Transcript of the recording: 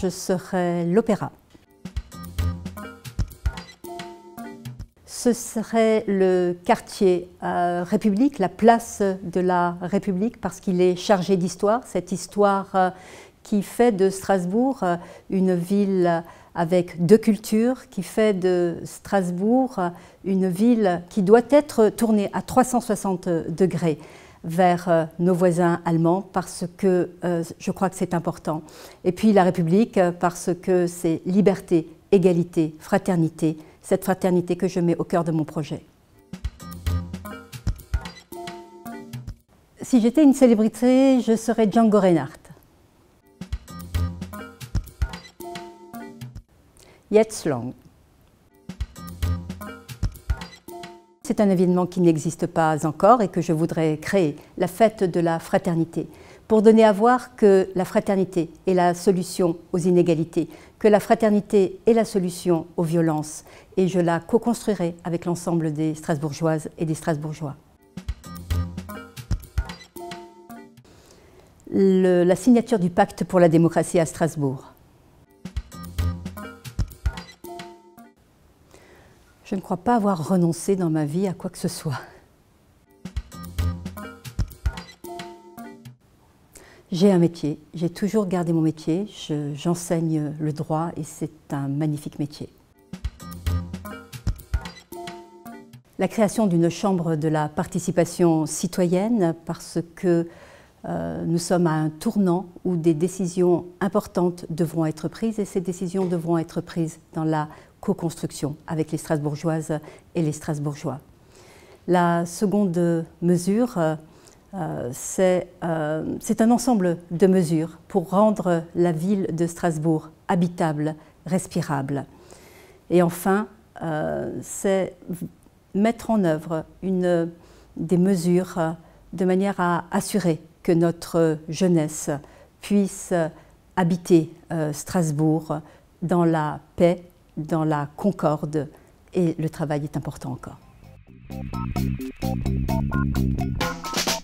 je serais l'Opéra. Ce serait le quartier République, la place de la République, parce qu'il est chargé d'histoire, cette histoire qui fait de Strasbourg une ville avec deux cultures, qui fait de Strasbourg une ville qui doit être tournée à 360 degrés vers nos voisins allemands, parce que je crois que c'est important. Et puis la République, parce que c'est liberté, égalité, fraternité, cette fraternité que je mets au cœur de mon projet. Si j'étais une célébrité, je serais Django Reinhardt. Jetzt lang. C'est un événement qui n'existe pas encore et que je voudrais créer, la fête de la fraternité, pour donner à voir que la fraternité est la solution aux inégalités, que la fraternité est la solution aux violences, et je la co-construirai avec l'ensemble des Strasbourgeoises et des Strasbourgeois. La signature du pacte pour la démocratie à Strasbourg. Je ne crois pas avoir renoncé dans ma vie à quoi que ce soit. J'ai un métier, j'ai toujours gardé mon métier, j'enseigne le droit et c'est un magnifique métier. La création d'une chambre de la participation citoyenne, parce que nous sommes à un tournant où des décisions importantes devront être prises et ces décisions devront être prises dans la co-construction avec les Strasbourgeoises et les Strasbourgeois. La seconde mesure, c'est un ensemble de mesures pour rendre la ville de Strasbourg habitable, respirable. Et enfin, c'est mettre en œuvre des mesures de manière à assurer que notre jeunesse puisse habiter Strasbourg dans la paix, dans la concorde, et le travail est important encore.